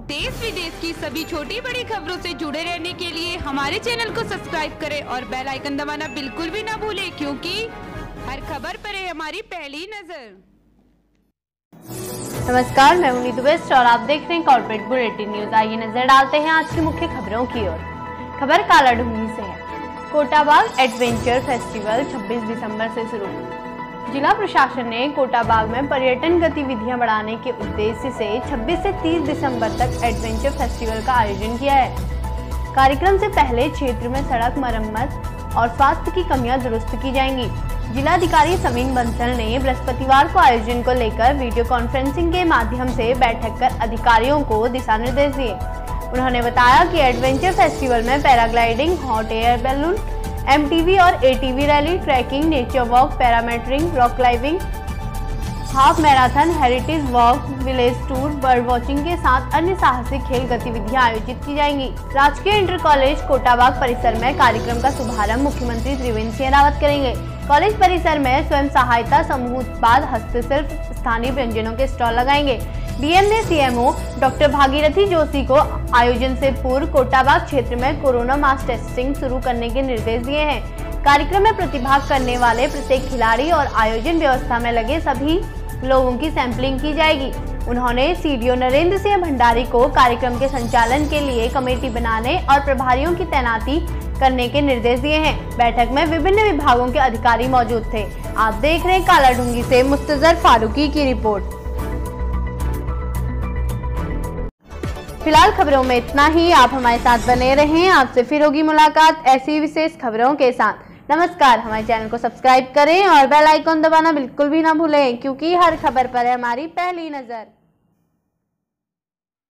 देश विदेश की सभी छोटी बड़ी खबरों से जुड़े रहने के लिए हमारे चैनल को सब्सक्राइब करें और बेल आइकन दबाना बिल्कुल भी ना भूलें, क्योंकि हर खबर पर है हमारी पहली नजर। नमस्कार, मैं हूं नीतू बेस्ट और आप देख रहे हैं कॉर्पोरेट बुलेटिन न्यूज। आइए नजर डालते हैं आज की मुख्य खबरों की ओर। खबर कालाढूंगी से है। कोटाबाग एडवेंचर फेस्टिवल 26 दिसंबर से शुरू। जिला प्रशासन ने कोटाबाग में पर्यटन गतिविधियां बढ़ाने के उद्देश्य से 26 से 30 दिसंबर तक एडवेंचर फेस्टिवल का आयोजन किया है। कार्यक्रम से पहले क्षेत्र में सड़क मरम्मत और स्वास्थ्य की कमियां दुरुस्त की जाएंगी। जिलाधिकारी समीन बंसल ने बृहस्पतिवार को आयोजन को लेकर वीडियो कॉन्फ्रेंसिंग के माध्यम से बैठक कर अधिकारियों को दिशा निर्देश दिए। उन्होंने बताया कि एडवेंचर फेस्टिवल में paragliding, hot air balloon, MTV और ATV rally, trekking, nature walk, paramotoring, rock climbing, half marathon, heritage walk, village tour, bird watching के साथ अन्य साहसिक खेल गतिविधियां आयोजित की जाएंगी। राजकीय इंटर कॉलेज कोटाबाग परिसर में कार्यक्रम का शुभारंभ मुख्यमंत्री त्रिवेंद्र सिंह रावत करेंगे। कॉलेज परिसर में स्वयं सहायता समूह उत्पाद, हस्तशिल्प, स्थानीय व्यंजनों के स्टॉल लगाएंगे। DM ने CMO डॉक्टर भागीरथी जोशी को आयोजन से पूर्व कोटाबाग क्षेत्र में कोरोना मास टेस्टिंग शुरू करने के निर्देश दिए हैं। कार्यक्रम में प्रतिभाग करने वाले प्रत्येक खिलाड़ी और आयोजन व्यवस्था में लगे सभी लोगों की सैंपलिंग की जाएगी। उन्होंने CDO नरेंद्र सिंह भंडारी को कार्यक्रम के संचालन के लिए कमेटी बनाने और प्रभारियों की तैनाती करने के निर्देश दिए हैं। बैठक में विभिन्न विभागों के अधिकारी मौजूद थे। आप देख रहे हैं कालाढूंगी से मुस्तजर फारूकी की रिपोर्ट। फिलहाल खबरों में इतना ही। आप हमारे साथ बने रहें, आपसे फिर होगी मुलाकात ऐसी विशेष खबरों के साथ। नमस्कार, हमारे चैनल को सब्सक्राइब करें और बेल आइकन दबाना बिल्कुल भी ना भूलें, क्योंकि हर खबर पर है हमारी पहली नजर।